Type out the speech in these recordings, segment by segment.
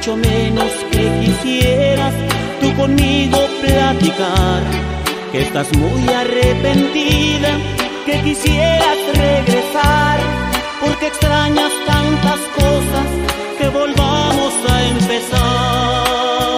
mucho menos que quisieras tú conmigo platicar, que estás muy arrepentida, que quisieras regresar, porque extrañas tantas cosas, que volvamos a empezar.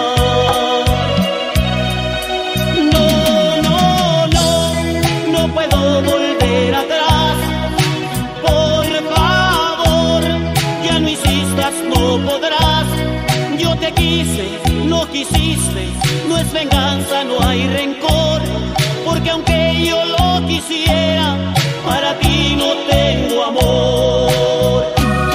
No puedo volver atrás, por favor, ya no insistas, no podrás. Yo te quise, no quisiste, no es venganza, no hay rencor, porque aunque yo lo quisiera, para ti no tengo amor.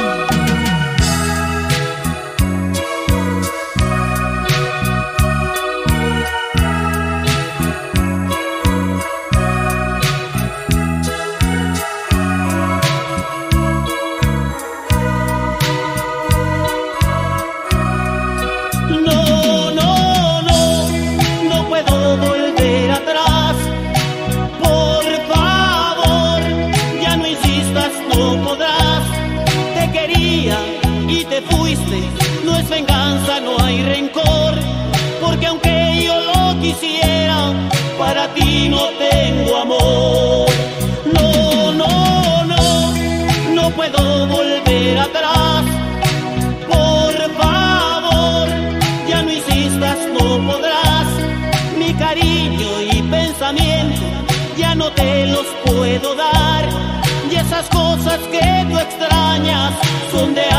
No puedo volver atrás, por favor, ya no insistas, no podrás. Te quería y te fuiste, no es venganza, no hay rencor, porque aunque yo lo quisiera, para ti no tengo amor. No puedo volver atrás, por favor, ya no insistas, no podrás. Mi cariño y pensamiento ya no te los puedo dar, y esas cosas que tú extrañas son de